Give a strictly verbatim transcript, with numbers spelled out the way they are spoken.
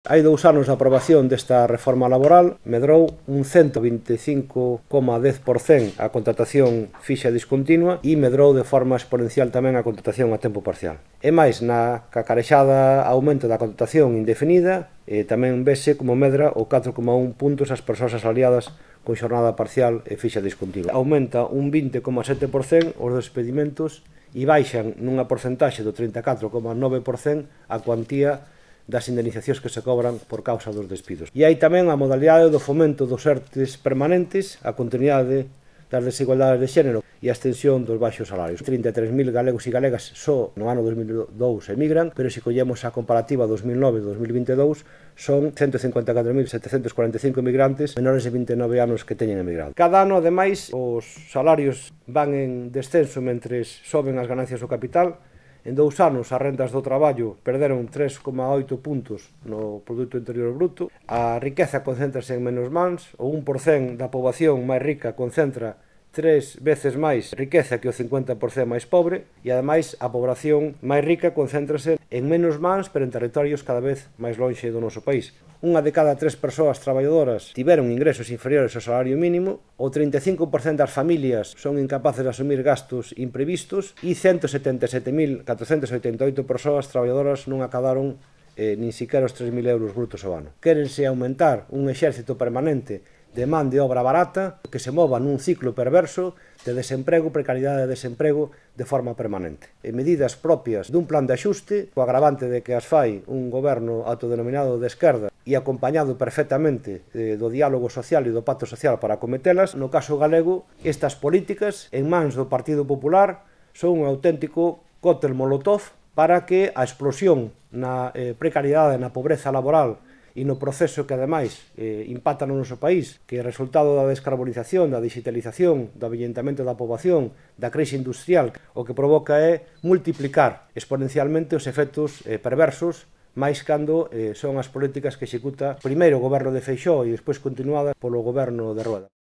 Hai dous anos da aprobación desta reforma laboral, medrou un ciento vinte e cinco coma dez por cento a contratación fixa discontinua e medrou de forma exponencial tamén a contratación a tempo parcial. E máis, na cacarexada aumento da contratación indefinida, e tamén vese como medra o catro coma un puntos as persoas asalariadas con xornada parcial e fixa discontinua. Aumenta un vinte coma sete por cento os despedimentos e baixan nunha porcentaxe do trinta e catro coma nove por cento a cuantía das indemnizacións que se cobran por causa dos despidos. E hai tamén a modalidade do fomento dos ERTEs permanentes, a continuidade das desigualdades de xénero e a extensión dos baixos salarios. trinta e tres mil galegos e galegas só no ano dos mil dous emigran, pero se collemos a comparativa dos mil nove e dos mil vinte e dous son ciento cincuenta e catro mil setecentos cuarenta e cinco emigrantes menores de vinte e nove anos que teñen emigrado. Cada ano, ademais, os salarios van en descenso mentres soben as ganancias do capital. En dous anos as rendas do traballo perderon tres coma oito puntos no Produto Interior Bruto, a riqueza concéntrase en menos mans, o un por cento da poboación máis rica concentra tres veces máis riqueza que o cincuenta por cento máis pobre e, ademais, a poboación máis rica concéntrase en menos mans pero en territorios cada vez máis lonxe do noso país. Unha de cada tres persoas traballadoras tiveron ingresos inferiores ao salario mínimo, o trinta e cinco por cento das familias son incapaces de asumir gastos imprevistos e ciento setenta e sete mil catrocentas oitenta e oito persoas traballadoras non acadaron eh, nin siquiera os tres mil euros brutos ao ano. Quérense aumentar un exército permanente de man de obra barata que se mova nun ciclo perverso de desemprego, precariedade e desemprego de forma permanente. E medidas propias dun plan de axuste, co agravante de que as fai un goberno autodenominado de esquerda e acompañado perfectamente eh, do diálogo social e do pacto social para acometelas, no caso galego, estas políticas en mans do Partido Popular son un auténtico cóctel molotov para que a explosión na eh, precariedade, na pobreza laboral e no proceso que, ademais, eh, impacta no noso país, que é resultado da descarbonización, da digitalización, do avellentamento da poboación, da crise industrial, o que provoca é multiplicar exponencialmente os efectos eh, perversos, máis cando eh, son as políticas que executa primeiro o goberno de Feixóo e despois continuadas polo goberno de Rueda.